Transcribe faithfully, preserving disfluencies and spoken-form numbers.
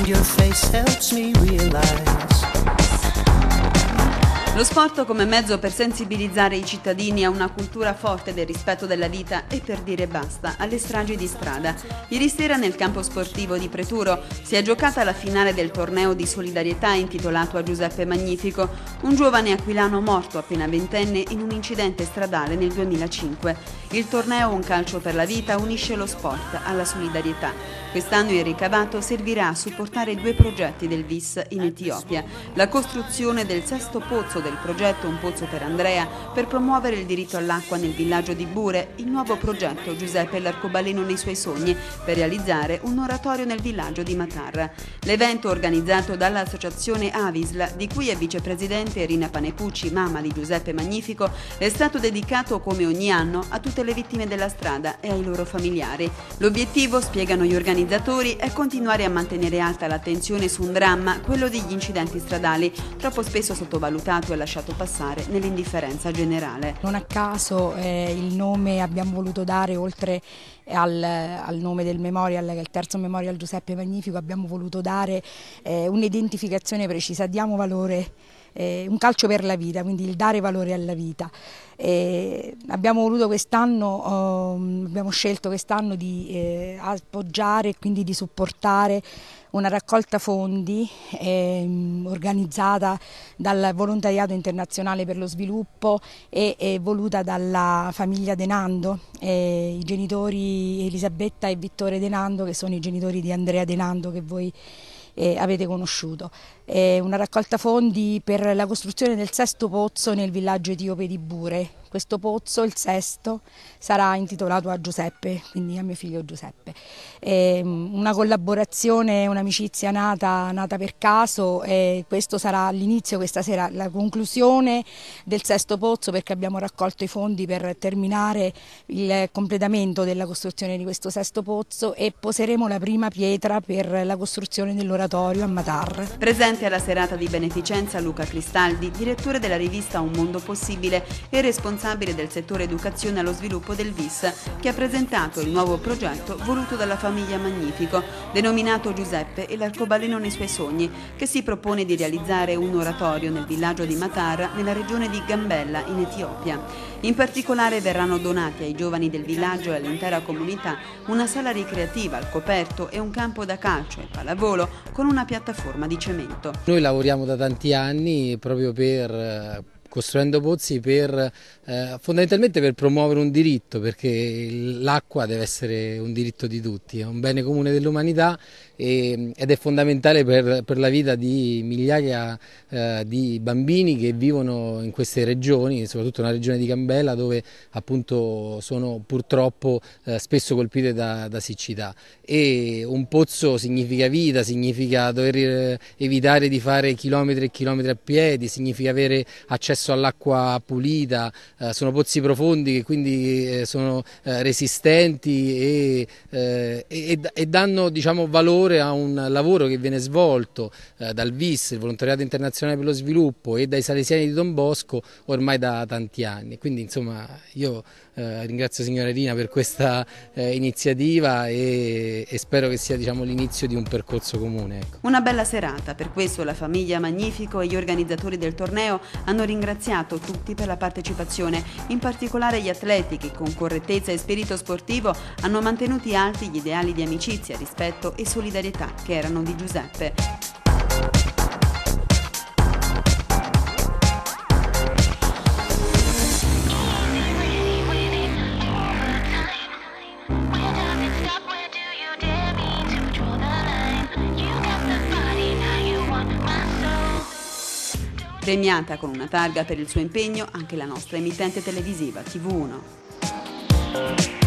your face helps me realize. Lo sport come mezzo per sensibilizzare i cittadini a una cultura forte del rispetto della vita e per dire basta alle stragi di strada. Ieri sera nel campo sportivo di Preturo si è giocata la finale del torneo di solidarietà intitolato a Giuseppe Magnifico, un giovane aquilano morto appena ventenne in un incidente stradale nel duemilacinque. Il torneo Un calcio per la vita unisce lo sport alla solidarietà. Quest'anno il ricavato servirà a supportare due progetti del V I S in Etiopia: la costruzione del sesto pozzo del progetto Un pozzo per Andrea per promuovere il diritto all'acqua nel villaggio di Bure, il nuovo progetto Giuseppe l'arcobaleno nei suoi sogni per realizzare un oratorio nel villaggio di Matar. L'evento, organizzato dall'associazione Avisla, di cui è vicepresidente Rina Panepucci, mamma di Giuseppe Magnifico, è stato dedicato come ogni anno a tutte le vittime della strada e ai loro familiari. L'obiettivo, spiegano gli organizzatori, è continuare a mantenere alta l'attenzione su un dramma, quello degli incidenti stradali, troppo spesso sottovalutato e lasciato passare nell'indifferenza generale. Non a caso eh, il nome abbiamo voluto dare, oltre al, al nome del memorial, il terzo memorial Giuseppe Magnifico, abbiamo voluto dare eh, un'identificazione precisa. Diamo valore, eh, un calcio per la vita, quindi il dare valore alla vita. Eh, abbiamo voluto quest'anno, eh, abbiamo scelto quest'anno di eh, appoggiare e quindi di supportare una raccolta fondi eh, organizzata dal Volontariato Internazionale per lo Sviluppo e, e voluta dalla famiglia De Nando, eh, i genitori Elisabetta e Vittore De Nando, che sono i genitori di Andrea De Nando che voi eh, avete conosciuto. È una raccolta fondi per la costruzione del sesto pozzo nel villaggio etiope di Bure. Questo pozzo, il sesto, sarà intitolato a Giuseppe, quindi a mio figlio Giuseppe. È una collaborazione, un'amicizia nata, nata per caso, e questo sarà l'inizio, questa sera, la conclusione del sesto pozzo, perché abbiamo raccolto i fondi per terminare il completamento della costruzione di questo sesto pozzo e poseremo la prima pietra per la costruzione dell'oratorio a Matar. Presente alla serata di beneficenza Luca Cristaldi, direttore della rivista Un Mondo Possibile e responsabile del settore educazione allo sviluppo del V I S, che ha presentato il nuovo progetto voluto dalla famiglia Magnifico, denominato Giuseppe e l'arcobaleno nei suoi sogni, che si propone di realizzare un oratorio nel villaggio di Matar, nella regione di Gambella, in Etiopia. In particolare verranno donati ai giovani del villaggio e all'intera comunità una sala ricreativa al coperto e un campo da calcio e pallavolo con una piattaforma di cemento. Noi lavoriamo da tanti anni proprio per costruendo pozzi per, eh, fondamentalmente per promuovere un diritto, perché l'acqua deve essere un diritto di tutti, è un bene comune dell'umanità ed è fondamentale per, per la vita di migliaia eh, di bambini che vivono in queste regioni, soprattutto nella regione di Gambella, dove appunto sono purtroppo eh, spesso colpite da, da siccità. E un pozzo significa vita, significa dover eh, evitare di fare chilometri e chilometri a piedi, significa avere accesso all'acqua pulita, eh, sono pozzi profondi che quindi eh, sono eh, resistenti e, eh, e, e danno, diciamo, valore a un lavoro che viene svolto eh, dal V I S, il Volontariato Internazionale per lo Sviluppo, e dai Salesiani di Don Bosco ormai da tanti anni. Quindi insomma io eh, ringrazio signora Rina per questa eh, iniziativa e, e spero che sia, diciamo, l'inizio di un percorso comune. Ecco. Una bella serata, per questo la famiglia Magnifico e gli organizzatori del torneo hanno ringraziato tutti per la partecipazione, in particolare gli atleti che con correttezza e spirito sportivo hanno mantenuti alti gli ideali di amicizia, rispetto e solidarietà che erano di Giuseppe. Premiata con una targa per il suo impegno anche la nostra emittente televisiva T V uno.